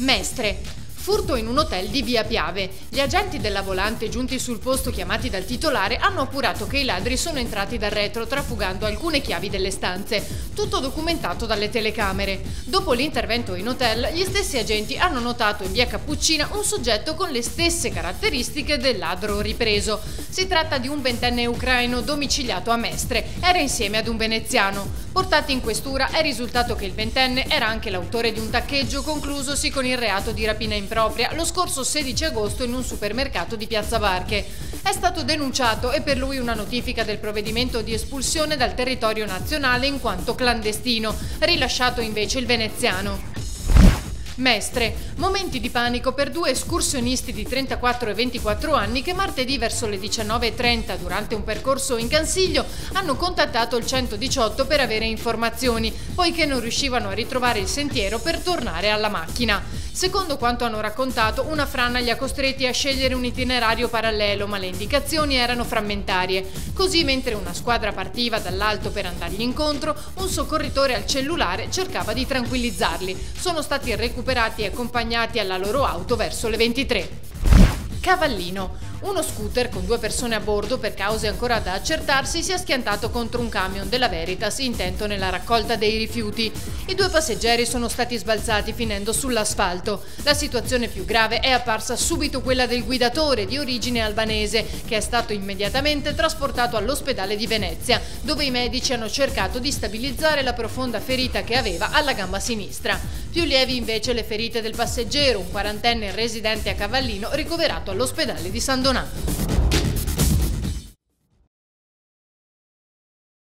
Mestre. Furto in un hotel di Via Piave. Gli agenti della Volante giunti sul posto chiamati dal titolare hanno appurato che i ladri sono entrati dal retro trafugando alcune chiavi delle stanze, tutto documentato dalle telecamere. Dopo l'intervento in hotel, gli stessi agenti hanno notato in Via Cappuccina un soggetto con le stesse caratteristiche del ladro ripreso. Si tratta di un ventenne ucraino domiciliato a Mestre, era insieme ad un veneziano. Portati in questura è risultato che il ventenne era anche l'autore di un taccheggio conclusosi con il reato di rapina impropria lo scorso 16 agosto in un supermercato di Piazza Varche. È stato denunciato e per lui una notifica del provvedimento di espulsione dal territorio nazionale in quanto clandestino, rilasciato invece il veneziano. Mestre. Momenti di panico per due escursionisti di 34 e 24 anni che martedì verso le 19:30 durante un percorso in Cansiglio hanno contattato il 118 per avere informazioni, poiché non riuscivano a ritrovare il sentiero per tornare alla macchina. Secondo quanto hanno raccontato, una frana li ha costretti a scegliere un itinerario parallelo, ma le indicazioni erano frammentarie. Così, mentre una squadra partiva dall'alto per andargli incontro, un soccorritore al cellulare cercava di tranquillizzarli. Sono stati recuperati e accompagnati alla loro auto verso le 23. Cavallino. Uno scooter con due persone a bordo, per cause ancora da accertarsi, si è schiantato contro un camion della Veritas intento nella raccolta dei rifiuti. I due passeggeri sono stati sbalzati finendo sull'asfalto. La situazione più grave è apparsa subito quella del guidatore di origine albanese, che è stato immediatamente trasportato all'ospedale di Venezia, dove i medici hanno cercato di stabilizzare la profonda ferita che aveva alla gamba sinistra. Più lievi invece le ferite del passeggero, un quarantenne residente a Cavallino, ricoverato all'ospedale di San Donato.